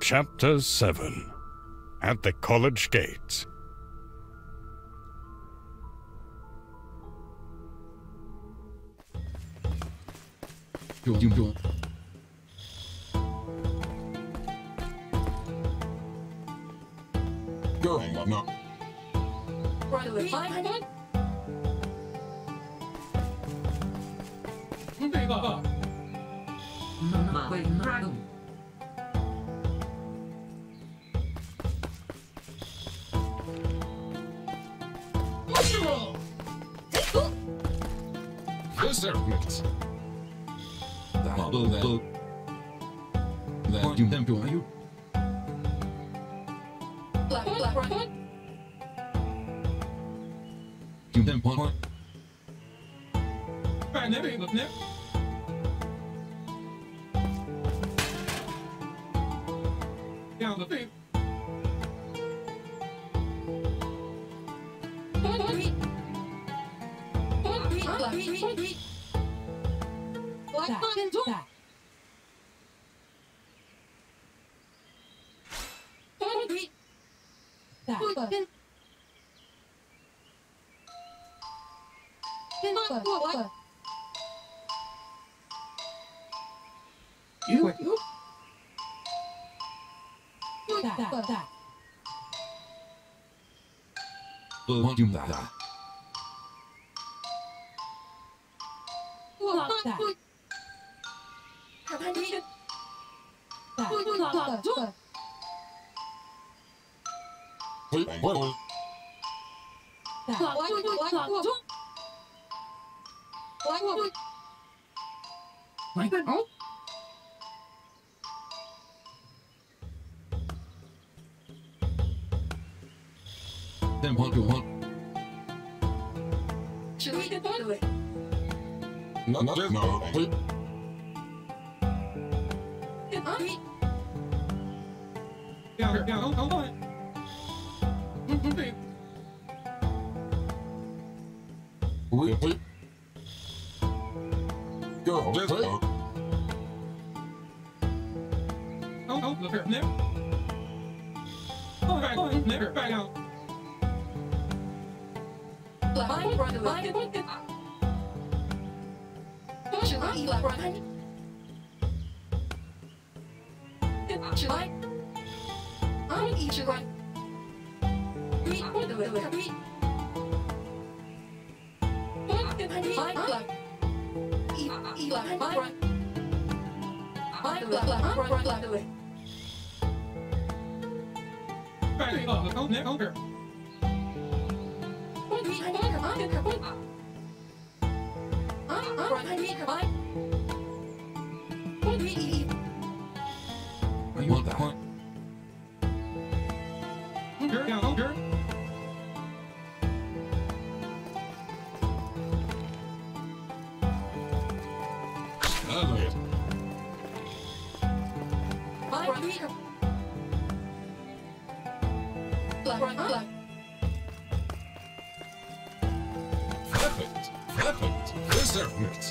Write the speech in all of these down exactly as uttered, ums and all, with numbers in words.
Chapter seven. At the College Gates. Go, no. Servants. That will that. That you tempo you. You tempo point. Right, never look never. Down the feet. You, you. Well, want you that. Then what you want? Should we get part of it? No, no, no. Wait. Down here, down, hold on. Wait, wait. Go, let's go. Oh, oh, look here, never. All right, oh, never, back out. Blind brother, blind brother. Should I eat like Brian? Should I? I'm eat you right. Read what the way we read. Blind black. Eat, eat like Brian. Blind black, black, black, black the way. Back up, go, never, over. You want that one? Girl, down, girl. Perfect, perfect. Reservement.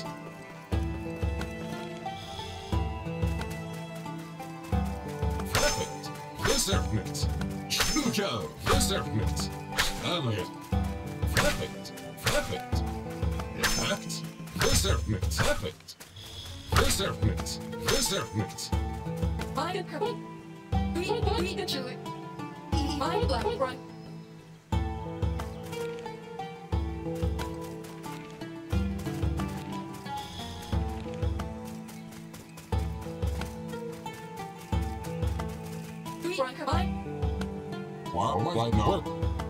Perfect. Reservement. Shujo. Reservement. Elliot. Perfect. Perfect. Effect. Reservement. Perfect. Reservement. Reservement. Find a couple. Read, read the chili. Find black, right. Wow, like no.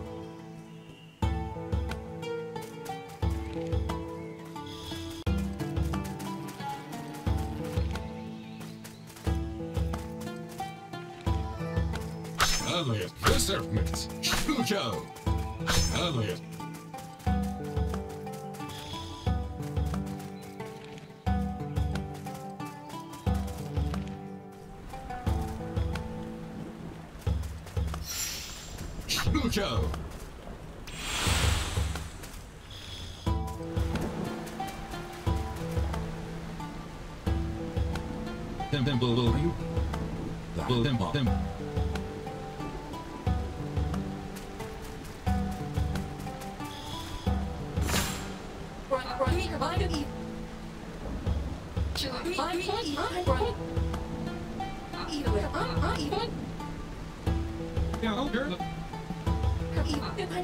Elliot, reservement. Shujo. Elliot. Shujo. Temple, you. that. Blue temple. Temple. Right, right, combine of evil. Should we find evil? Right. Evil with un, un, evil. Yeah, oh, sure. Evil, combine.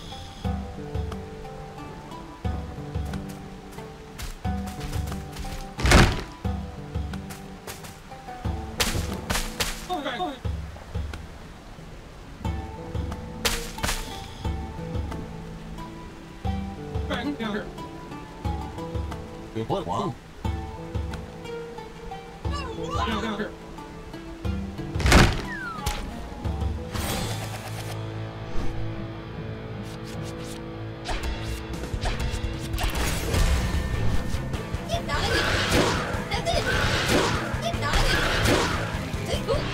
Okay. Okay. Bang, down here. What? Wow. Down, down here. Get out of it! That's it! Get out of it! Hey, go!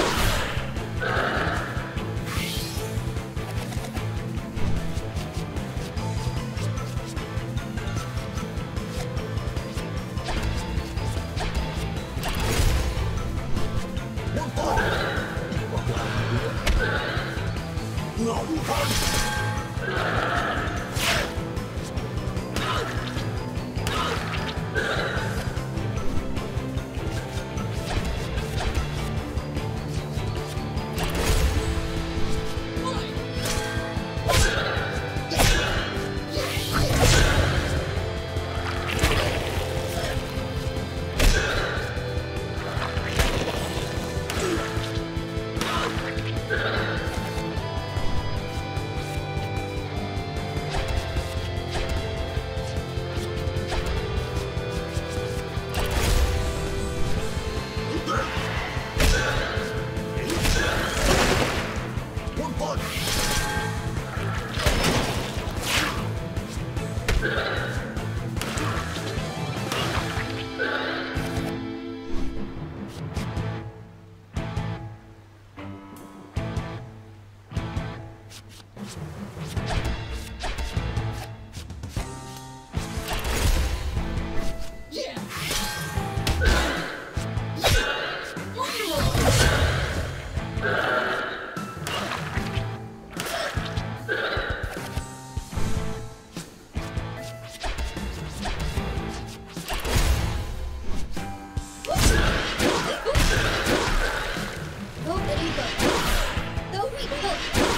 Go, baby, go! Go, baby, go!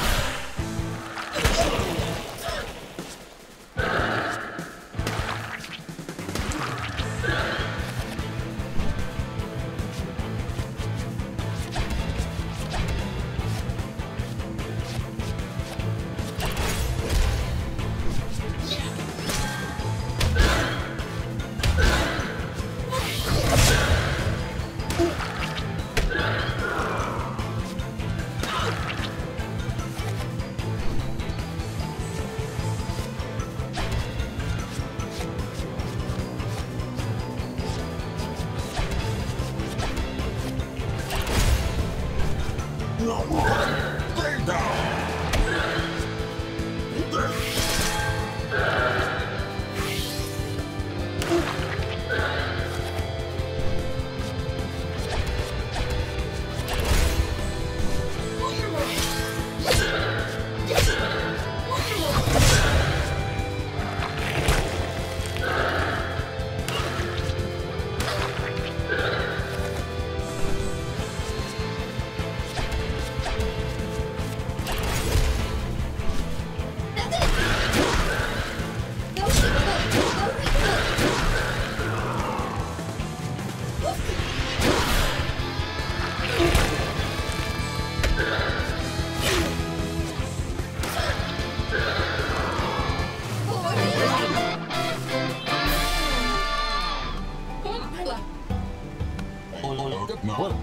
No.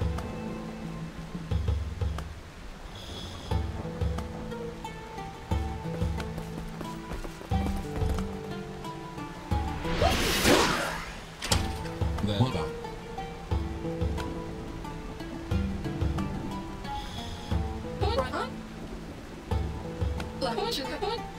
Then hold on. Black sugar.